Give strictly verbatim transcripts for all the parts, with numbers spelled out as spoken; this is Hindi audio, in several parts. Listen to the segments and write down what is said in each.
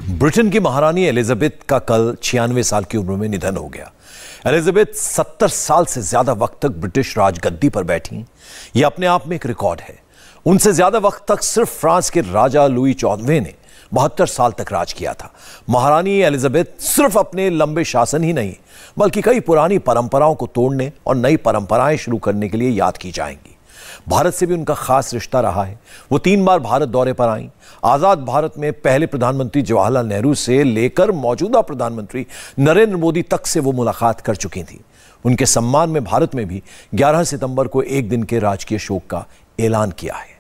ब्रिटेन की महारानी एलिजाबेथ का कल छियानवे साल की उम्र में निधन हो गया। एलिजाबेथ सत्तर साल से ज्यादा वक्त तक ब्रिटिश राजगद्दी पर बैठी। यह अपने आप में एक रिकॉर्ड है। उनसे ज्यादा वक्त तक सिर्फ फ्रांस के राजा लुई चौदहवें ने बहत्तर साल तक राज किया था। महारानी एलिजाबेथ सिर्फ अपने लंबे शासन ही नहीं बल्कि कई पुरानी परंपराओं को तोड़ने और नई परंपराएं शुरू करने के लिए याद की जाएंगी। भारत से भी उनका खास रिश्ता रहा है। वो तीन बार भारत दौरे पर आई। आजाद भारत में पहले प्रधानमंत्री जवाहरलाल नेहरू से लेकर मौजूदा प्रधानमंत्री नरेंद्र मोदी तक से वो मुलाकात कर चुकी थी। उनके सम्मान में भारत में भी ग्यारह सितंबर को एक दिन के राजकीय शोक का ऐलान किया है।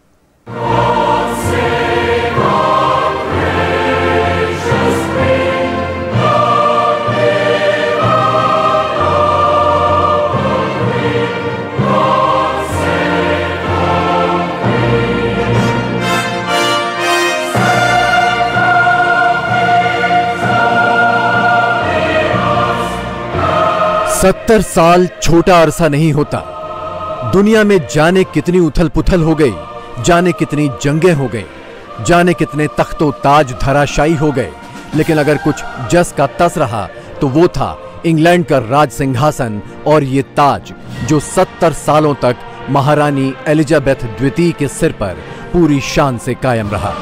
सत्तर साल छोटा अरसा नहीं होता। दुनिया में जाने कितनी उथल पुथल हो गई, जाने कितनी जंगें हो गई, जाने कितने तख्तो ताज धराशायी हो गए, लेकिन अगर कुछ जस का तस रहा तो वो था इंग्लैंड का राज सिंहासन और ये ताज जो सत्तर सालों तक महारानी एलिजाबेथ द्वितीय के सिर पर पूरी शान से कायम रहा।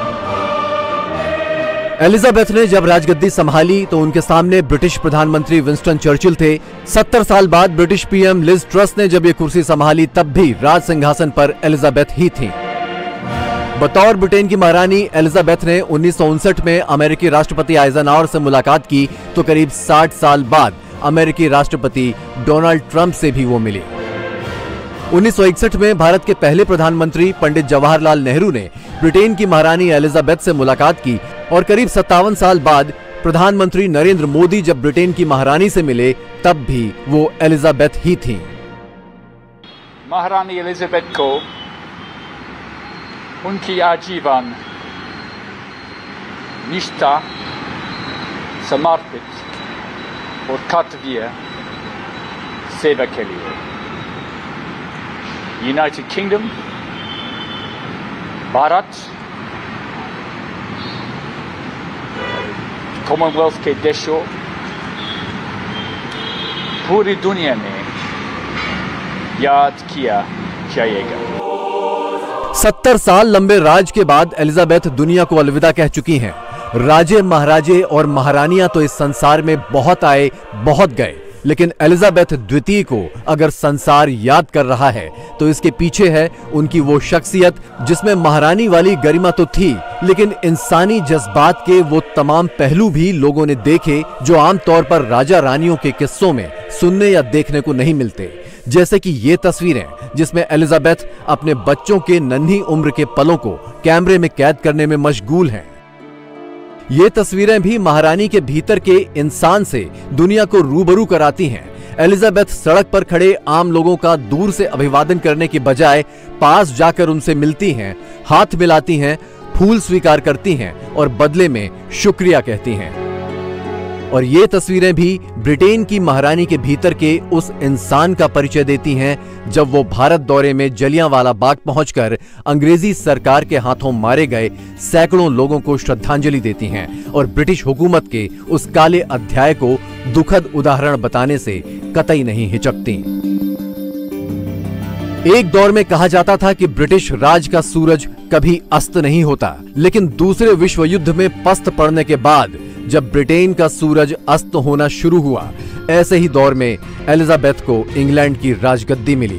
एलिजाबेथ ने जब राजगद्दी संभाली तो उनके सामने ब्रिटिश प्रधानमंत्री विंस्टन चर्चिल थे। सत्तर साल बाद ब्रिटिश पीएम लिज ट्रस ने जब ये कुर्सी संभाली तब भी राज सिंहासन पर एलिजाबेथ ही थी। बतौर ब्रिटेन की महारानी एलिजाबेथ ने उन्नीस सौ उनसठ में अमेरिकी राष्ट्रपति आइजनहावर से मुलाकात की तो करीब साठ साल बाद अमेरिकी राष्ट्रपति डोनाल्ड ट्रंप से भी वो मिली। उन्नीस सौ इकसठ में भारत के पहले प्रधानमंत्री पंडित जवाहरलाल नेहरू ने ब्रिटेन की महारानी एलिजाबेथ से मुलाकात की और करीब सत्तावन साल बाद प्रधानमंत्री नरेंद्र मोदी जब ब्रिटेन की महारानी से मिले तब भी वो एलिजाबेथ ही थीं। महारानी एलिजाबेथ को उनकी आजीवन निष्ठा, समर्पित और कर्तव्य सेवा के लिए यूनाइटेड किंगडम, भारत, कॉमनवेल्थ के देशों, पूरी दुनिया में याद किया जाएगा। सत्तर साल लंबे राज के बाद एलिजाबेथ दुनिया को अलविदा कह चुकी हैं। राजे, महाराजे और महारानियां तो इस संसार में बहुत आए, बहुत गए, लेकिन एलिजाबेथ द्वितीय को अगर संसार याद कर रहा है तो इसके पीछे है उनकी वो शख्सियत जिसमें महारानी वाली गरिमा तो थी, लेकिन इंसानी जज्बात के वो तमाम पहलू भी लोगों ने देखे जो आमतौर पर राजा रानियों के किस्सों में सुनने या देखने को नहीं मिलते। जैसे कि ये तस्वीरें जिसमें एलिजाबेथ अपने बच्चों के नन्ही उम्र के पलों को कैमरे में कैद करने में मशगूल हैं। ये तस्वीरें भी महारानी के भीतर के इंसान से दुनिया को रूबरू कराती हैं। एलिजाबेथ सड़क पर खड़े आम लोगों का दूर से अभिवादन करने की बजाय पास जाकर उनसे मिलती हैं, हाथ मिलाती हैं, फूल स्वीकार करती हैं और बदले में शुक्रिया कहती हैं। और ये तस्वीरें भी ब्रिटेन की महारानी के भीतर के उस इंसान का परिचय देती हैं जब वो भारत दौरे में जलियांवाला बाग पहुंचकर अंग्रेजी सरकार के हाथों मारे गए सैकड़ों लोगों को श्रद्धांजलि देती हैं और ब्रिटिश हुकूमत के उस काले अध्याय को दुखद उदाहरण बताने से कतई नहीं हिचकती। एक दौर में कहा जाता था कि ब्रिटिश राज का सूरज कभी अस्त नहीं होता, लेकिन दूसरे विश्व युद्ध में पस्त पड़ने के बाद जब ब्रिटेन का सूरज अस्त होना शुरू हुआ, ऐसे ही दौर में एलिजाबेथ को इंग्लैंड की राजगद्दी मिली।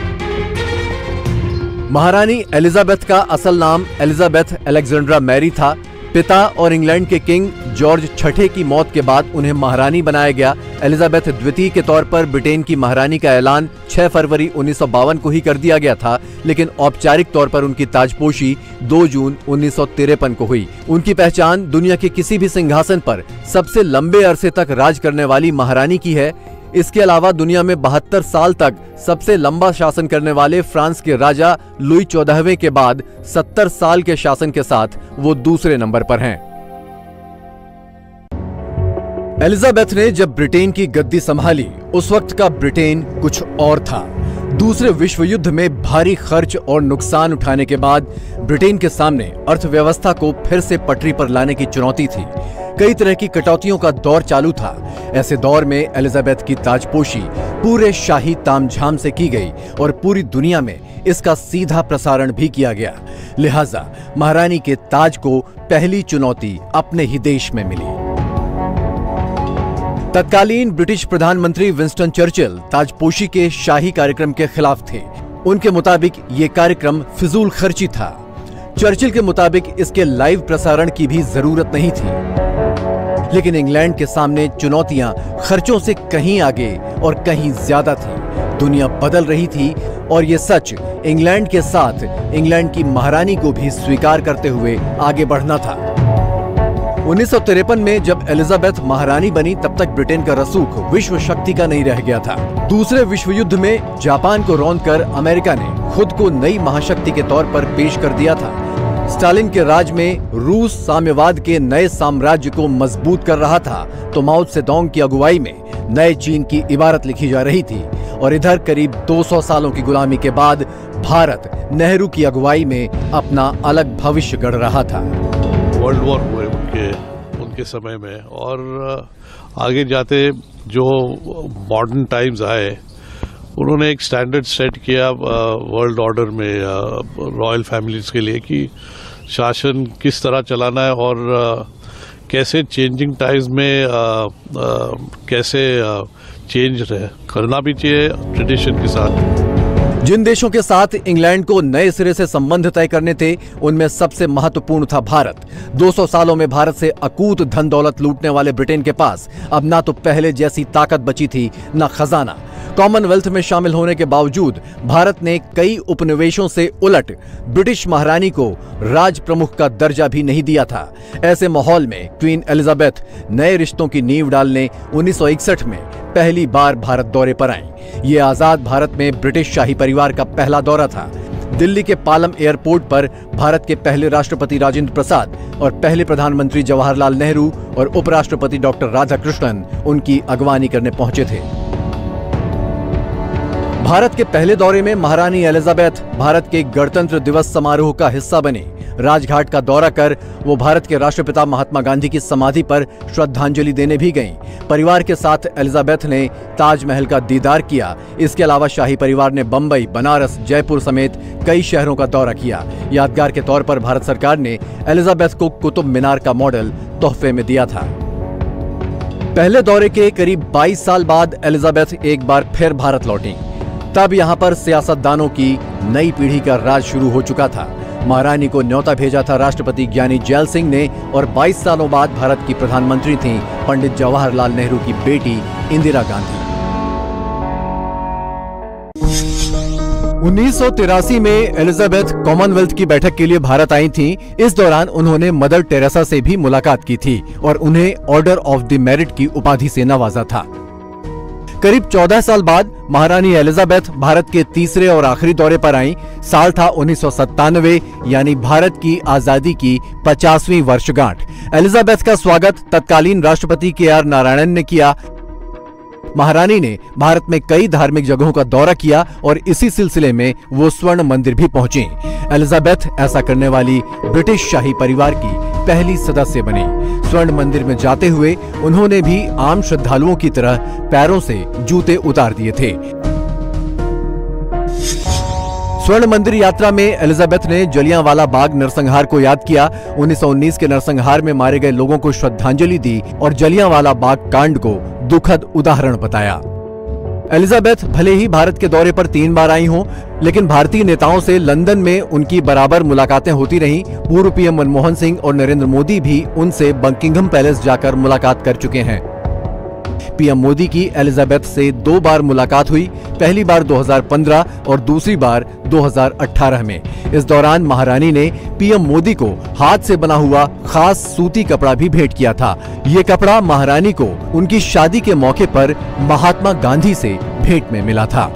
महारानी एलिजाबेथ का असल नाम एलिजाबेथ अलेक्जेंड्रा मैरी था। पिता और इंग्लैंड के किंग जॉर्ज छठे की मौत के बाद उन्हें महारानी बनाया गया। एलिजाबेथ द्वितीय के तौर पर ब्रिटेन की महारानी का ऐलान छह फरवरी उन्नीस सौ बावन को ही कर दिया गया था, लेकिन औपचारिक तौर पर उनकी ताजपोशी दो जून उन्नीस सौ तिरपन को हुई। उनकी पहचान दुनिया के किसी भी सिंहासन पर सबसे लंबे अरसे तक राज करने वाली महारानी की है। इसके अलावा दुनिया में बहत्तर साल तक सबसे लंबा शासन करने वाले फ्रांस के राजा लुई चौदहवें के बाद सत्तर साल के शासन के साथ वो दूसरे नंबर पर हैं। एलिजाबेथ ने जब ब्रिटेन की गद्दी संभाली उस वक्त का ब्रिटेन कुछ और था। दूसरे विश्व युद्ध में भारी खर्च और नुकसान उठाने के बाद ब्रिटेन के सामने अर्थव्यवस्था को फिर से पटरी पर लाने की चुनौती थी। कई तरह की कटौतियों का दौर चालू था। ऐसे दौर में एलिजाबेथ की ताजपोशी पूरे शाही तामझाम से की गई और पूरी दुनिया में इसका सीधा प्रसारण भी किया गया। लिहाजा महारानी के ताज को पहली चुनौती अपने ही देश में मिली। तत्कालीन ब्रिटिश प्रधानमंत्री विंस्टन चर्चिल ताजपोशी के शाही कार्यक्रम के खिलाफ थे। उनके मुताबिक ये कार्यक्रम फिजूल खर्ची था। चर्चिल के मुताबिक इसके लाइव प्रसारण की भी जरूरत नहीं थी। लेकिन इंग्लैंड के सामने चुनौतियां खर्चों से कहीं आगे और कहीं ज्यादा थी। दुनिया बदल रही थी और ये सच इंग्लैंड के साथ इंग्लैंड की महारानी को भी स्वीकार करते हुए आगे बढ़ना था। उन्नीस सौ तिरपन में जब एलिजाबेथ महारानी बनी तब तक ब्रिटेन का रसूख विश्व शक्ति का नहीं रह गया था। दूसरे विश्व युद्ध में जापान को रौंदकर अमेरिका ने खुद को नई महाशक्ति के तौर पर पेश कर दिया था। स्टालिन के राज में रूस साम्यवाद के नए साम्राज्य को मजबूत कर रहा था तो माओ त्से-तुंग की अगुवाई में नए चीन की इबारत लिखी जा रही थी और इधर करीब दो सौ सालों की गुलामी के बाद भारत नेहरू की अगुवाई में अपना अलग भविष्य गढ़ रहा था। वर्ल्ड वॉर हुए उनके उनके समय में और आगे जाते जो मॉडर्न टाइम्स आए उन्होंने एक स्टैंडर्ड सेट किया वर्ल्ड ऑर्डर में रॉयल फैमिलीज के लिए कि शासन किस तरह चलाना है और कैसे चेंजिंग टाइम्स में आ, आ, कैसे चेंज करना भी चाहिए ट्रेडिशन के साथ। जिन देशों के साथ इंग्लैंड को नए सिरे से संबंध तय करने थे उनमें सबसे महत्वपूर्ण था भारत। दो सौ सालों में भारत से अकूत धन दौलत लूटने वाले ब्रिटेन के पास अब ना तो पहले जैसी ताकत बची थी न खजाना। कॉमनवेल्थ में शामिल होने के बावजूद भारत ने कई उपनिवेशों से उलट ब्रिटिश महारानी को राज प्रमुख का दर्जा भी नहीं दिया था। ऐसे माहौल में क्वीन एलिजाबेथ नए रिश्तों की नींव डालने उन्नीस सौ इकसठ में पहली बार भारत दौरे पर आईं। ये आजाद भारत में ब्रिटिश शाही परिवार का पहला दौरा था। दिल्ली के पालम एयरपोर्ट पर भारत के पहले राष्ट्रपति राजेंद्र प्रसाद और पहले प्रधानमंत्री जवाहरलाल नेहरू और उपराष्ट्रपति डॉक्टर राधाकृष्णन उनकी अगवानी करने पहुंचे थे। भारत के पहले दौरे में महारानी एलिजाबेथ भारत के गणतंत्र दिवस समारोह का हिस्सा बनी। राजघाट का दौरा कर वो भारत के राष्ट्रपिता महात्मा गांधी की समाधि पर श्रद्धांजलि देने भी गईं। परिवार के साथ एलिजाबेथ ने ताजमहल का दीदार किया। इसके अलावा शाही परिवार ने बंबई, बनारस, जयपुर समेत कई शहरों का दौरा किया। यादगार के तौर पर भारत सरकार ने एलिजाबेथ को कुतुब मीनार का मॉडल तोहफे में दिया था। पहले दौरे के करीब बाईस साल बाद एलिजाबेथ एक बार फिर भारत लौटी। तब यहां पर सियासतदानों की नई पीढ़ी का राज शुरू हो चुका था। महारानी को न्योता भेजा था राष्ट्रपति ज्ञानी जैल सिंह ने और बाईस सालों बाद भारत की प्रधानमंत्री थीं पंडित जवाहरलाल नेहरू की बेटी इंदिरा गांधी। उन्नीस सौ तिरासी में एलिजाबेथ कॉमनवेल्थ की बैठक के लिए भारत आई थीं। इस दौरान उन्होंने मदर टेरेसा से भी मुलाकात की थी और उन्हें ऑर्डर ऑफ द मेरिट की उपाधि से नवाजा था। करीब चौदह साल बाद महारानी एलिजाबेथ भारत के तीसरे और आखिरी दौरे पर आईं। साल था उन्नीस सौ सत्तानवे, यानी भारत की आजादी की पचासवीं वर्षगांठ। एलिजाबेथ का स्वागत तत्कालीन राष्ट्रपति के आर नारायणन ने किया। महारानी ने भारत में कई धार्मिक जगहों का दौरा किया और इसी सिलसिले में वो स्वर्ण मंदिर भी पहुंची। एलिजाबेथ ऐसा करने वाली ब्रिटिश शाही परिवार की पहली सदस्य बनी। स्वर्ण मंदिर में जाते हुए उन्होंने भी आम श्रद्धालुओं की तरह पैरों से जूते उतार दिए थे। स्वर्ण मंदिर यात्रा में एलिजाबेथ ने जलियांवाला बाग नरसंहार को याद किया। उन्नीस सौ उन्नीस के नरसंहार में मारे गए लोगों को श्रद्धांजलि दी और जलियांवाला बाग कांड को दुखद उदाहरण बताया। एलिजाबेथ भले ही भारत के दौरे पर तीन बार आई हों, लेकिन भारतीय नेताओं से लंदन में उनकी बराबर मुलाकातें होती रहीं। पूर्व पीएम मनमोहन सिंह और नरेंद्र मोदी भी उनसे बकिंघम पैलेस जाकर मुलाकात कर चुके हैं। पीएम मोदी की एलिजाबेथ से दो बार मुलाकात हुई, पहली बार दो हज़ार पंद्रह और दूसरी बार दो हज़ार अठारह में। इस दौरान महारानी ने पीएम मोदी को हाथ से बना हुआ खास सूती कपड़ा भी भेंट किया था। ये कपड़ा महारानी को उनकी शादी के मौके पर महात्मा गांधी से भेंट में मिला था।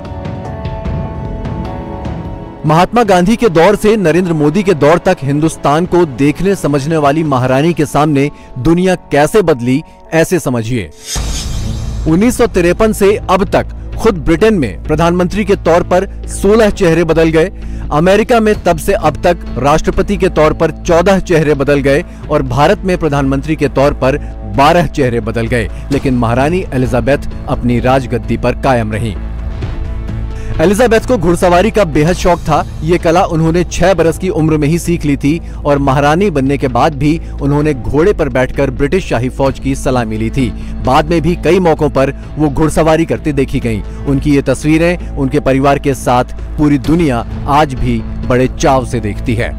महात्मा गांधी के दौर से नरेंद्र मोदी के दौर तक हिंदुस्तान को देखने समझने वाली महारानी के सामने दुनिया कैसे बदली, ऐसे समझिए। उन्नीस सौ तिरपन से अब तक खुद ब्रिटेन में प्रधानमंत्री के तौर पर सोलह चेहरे बदल गए। अमेरिका में तब से अब तक राष्ट्रपति के तौर पर चौदह चेहरे बदल गए और भारत में प्रधानमंत्री के तौर पर बारह चेहरे बदल गए, लेकिन महारानी एलिजाबेथ अपनी राजगद्दी पर कायम रहीं। एलिजाबेथ को घुड़सवारी का बेहद शौक था। ये कला उन्होंने छह बरस की उम्र में ही सीख ली थी और महारानी बनने के बाद भी उन्होंने घोड़े पर बैठकर ब्रिटिश शाही फौज की सलामी ली थी। बाद में भी कई मौकों पर वो घुड़सवारी करते देखी गईं। उनकी ये तस्वीरें उनके परिवार के साथ पूरी दुनिया आज भी बड़े चाव से देखती है।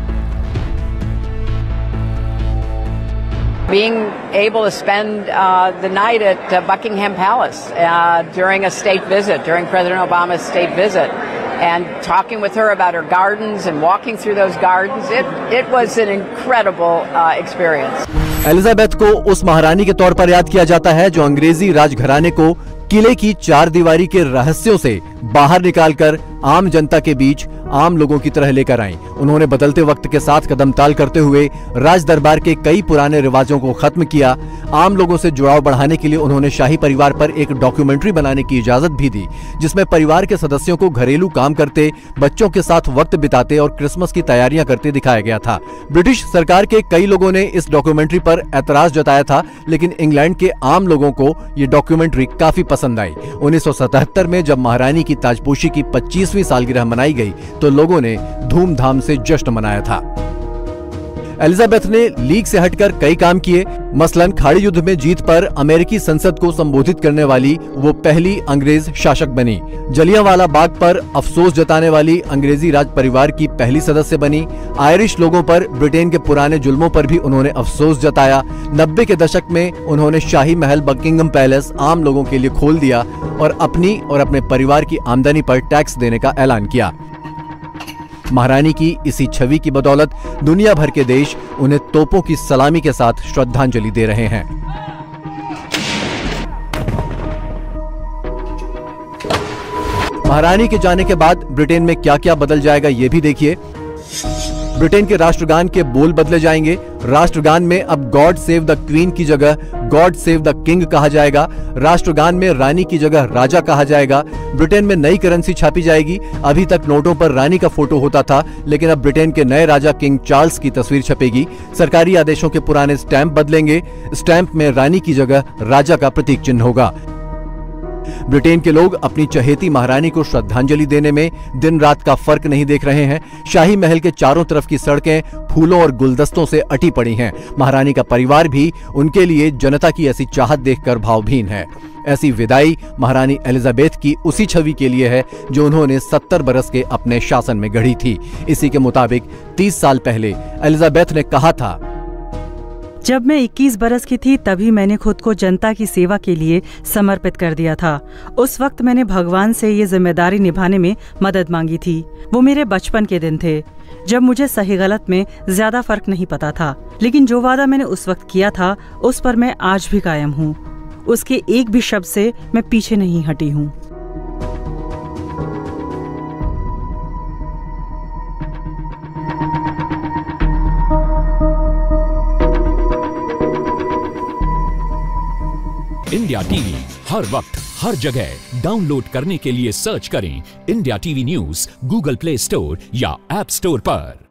Being able to spend uh, the night at uh, Buckingham Palace uh, during a state visit, during President Obama's state visit, and talking with her about her gardens and walking through those gardens, it, it was an incredible uh, experience. Elizabeth को उस महारानी के तौर पर याद किया जाता है जो अंग्रेजी राजघराने को किले की चार दीवारी के रहस्यों से बाहर निकालकर आम जनता के बीच आम लोगों की तरह लेकर आईं। उन्होंने बदलते वक्त के साथ कदम ताल करते हुए राज दरबार के कई पुराने रिवाजों को खत्म किया। आम लोगों से जुड़ाव बढ़ाने के लिए उन्होंने शाही परिवार पर एक डॉक्यूमेंट्री बनाने की इजाजत भी दी, जिसमें परिवार के सदस्यों को घरेलू काम करते, बच्चों के साथ वक्त बिताते और क्रिसमस की तैयारियां करते दिखाया गया था। ब्रिटिश सरकार के कई लोगों ने इस डॉक्यूमेंट्री पर ऐतराज जताया था, लेकिन इंग्लैंड के आम लोगों को ये डॉक्यूमेंट्री काफी पसंद आई। उन्नीस सौ सतहत्तर में जब महारानी की ताजपोशी की पच्चीसवीं सालगिरह मनाई गई तो लोगों ने धूमधाम से जश्न मनाया था। एलिजाबेथ ने लीग से हटकर कई काम किए। मसलन खाड़ी युद्ध में जीत पर अमेरिकी संसद को संबोधित करने वाली वो पहली अंग्रेज शासक बनी। जलियांवाला बाग पर अफसोस जताने वाली अंग्रेजी राज परिवार की पहली सदस्य बनी। आयरिश लोगों पर ब्रिटेन के पुराने जुल्मों पर भी उन्होंने अफसोस जताया। नब्बे के दशक में उन्होंने शाही महल बकिंगम पैलेस आम लोगों के लिए खोल दिया और अपनी और अपने परिवार की आमदनी पर टैक्स देने का ऐलान किया। महारानी की इसी छवि की बदौलत दुनिया भर के देश उन्हें तोपों की सलामी के साथ श्रद्धांजलि दे रहे हैं। महारानी के जाने के बाद ब्रिटेन में क्या क्या बदल जाएगा ये भी देखिए। ब्रिटेन के राष्ट्रगान के बोल बदले जाएंगे। राष्ट्रगान में अब गॉड सेव द क्वीन की जगह गॉड सेव द किंग कहा जाएगा। राष्ट्रगान में रानी की जगह राजा कहा जाएगा। ब्रिटेन में नई करेंसी छापी जाएगी। अभी तक नोटों पर रानी का फोटो होता था, लेकिन अब ब्रिटेन के नए राजा किंग चार्ल्स की तस्वीर छपेगी। सरकारी आदेशों के पुराने स्टैंप बदलेंगे। स्टैंप में रानी की जगह राजा का प्रतीक चिन्ह होगा। ब्रिटेन के लोग अपनी चहेती महारानी को श्रद्धांजलि देने में दिन रात का फर्क नहीं देख रहे हैं। शाही महल के चारों तरफ की सड़कें फूलों और गुलदस्तों से अटी पड़ी हैं। महारानी का परिवार भी उनके लिए जनता की ऐसी चाहत देखकर भावभीन है। ऐसी विदाई महारानी एलिजाबेथ की उसी छवि के लिए है जो उन्होंने सत्तर बरस के अपने शासन में गढ़ी थी। इसी के मुताबिक तीस साल पहले एलिजाबेथ ने कहा था, जब मैं इक्कीस बरस की थी तभी मैंने खुद को जनता की सेवा के लिए समर्पित कर दिया था। उस वक्त मैंने भगवान से ये जिम्मेदारी निभाने में मदद मांगी थी। वो मेरे बचपन के दिन थे जब मुझे सही गलत में ज्यादा फर्क नहीं पता था, लेकिन जो वादा मैंने उस वक्त किया था उस पर मैं आज भी कायम हूँ। उसके एक भी शब्द से मैं पीछे नहीं हटी हूँ। इंडिया टीवी हर वक्त हर जगह डाउनलोड करने के लिए सर्च करें India TV news Google Play Store या ऐप स्टोर पर।